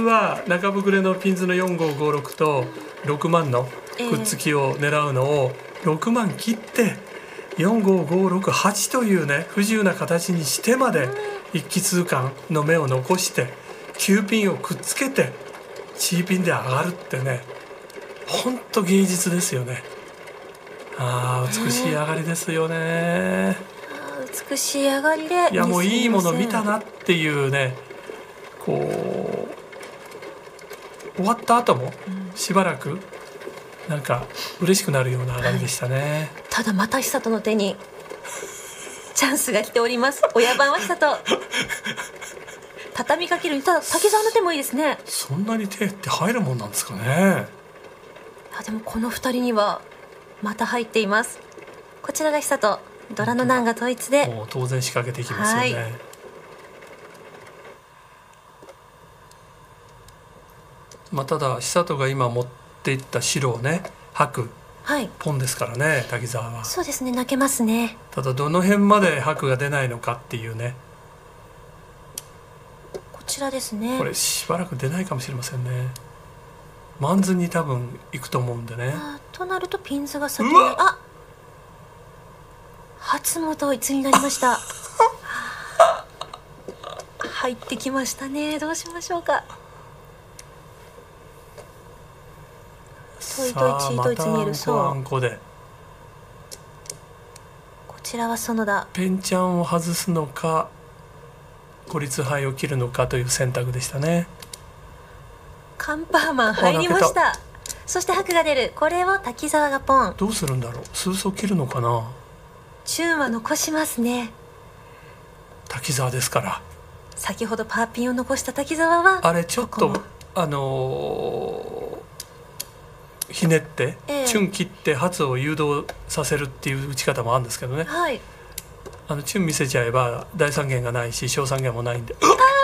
は中膨れのピンズの4556と6万のくっつきを狙うのを6万切って45568というね不自由な形にしてまで一気通貫の目を残して9ピンをくっつけてチーピンで上がるってね、ほんと芸術ですよね。美しい上がりですよね。 美しい上がりで、 いやもういいもの見たなっていうね、こう終わった後もしばらくなんか嬉しくなるような上がりでしたね。 ただまた久人の手にチャンスが来ております。親番は久人畳みかけるに、ただ滝沢の手もいいですね。 そんなに手って入るもんなんですかね。 でもこの2人にはまた入っています。こちらが久人、ドラの難が統一でもう当然仕掛けていきますよね。ただ久人が今持っていった白をね白ポンですからね、滝沢は。 そうですね、泣けますね。 ただどの辺まで白が出ないのかっていうね、 こちらですね。 これしばらく出ないかもしれませんね。マンズに多分行くと思うんでね。 となるとピンズが先に、初も統一になりました入ってきましたね。どうしましょうか。統一統一見える。 そうこちらは園田。 ペンチャンを外すのか孤立杯を切るのかという選択でしたね。 カンパーマン入りました。そして白が出る。これを滝沢がポン。 どうするんだろう。数層切るのかな。 チューンは残しますね。 滝沢ですから。 先ほどパーピンを残した滝沢はあれちょっとひねって、チュン切って発を誘導させるっていう打ち方もあるんですけどね、チュン見せちゃえば大三元がないし小三元もないんで、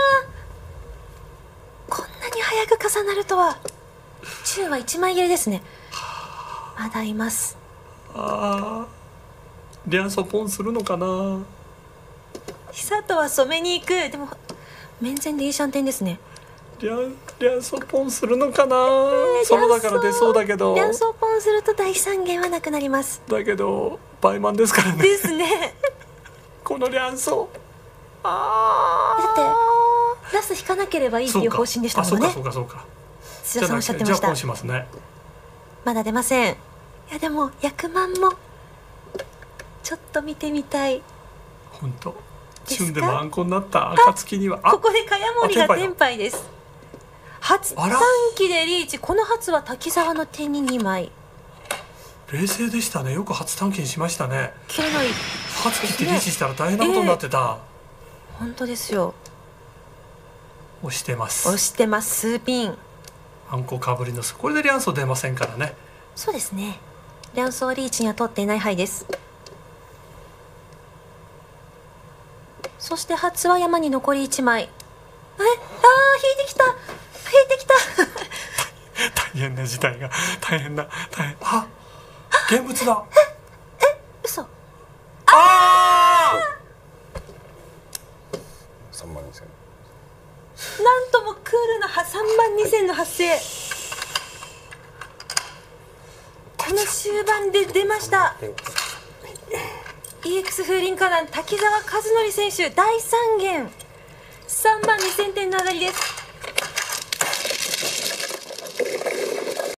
こんなに早く重なるとは。チュンは1枚切れですね。まだいます。 リャンソポンするのかな。 久人は染めに行く。でも面前でいいシャンテンですね。 リャンソポンするのかな。園田から出そうだけど。 リャンソポンすると大三元はなくなります。 だけど倍満ですからね。 ですねこのリャンソ。 だってラス引かなければいいっていう方針でしたもんね。 そうか土田さんおっしゃってました。 じゃあポンしますね。 まだ出ません。いやでも役満もちょっと見てみたい。 本当。チュンでもあんこになった暁にはここで茅森がテンパイです。初短期でリーチ。この初は滝沢の手に2枚。 冷静でしたね。よく初短期にしましたね。 切れない、 初切ってリーチしたら大変なことになってた。 本当ですよ。 押してます。 押してます。数ピンあんこかぶりのこれでリャンソ出ませんからね。 そうですね。リャンソはリーチには取っていない牌です。そして初は山に残り1枚。引いてきた大変な事態が大変現物だ。 嘘。 3万2000。 なんともクールな3万2000の発生。この終盤で出ました。EX 風林火山滝沢和則選手大三元3万2000点の上がりです。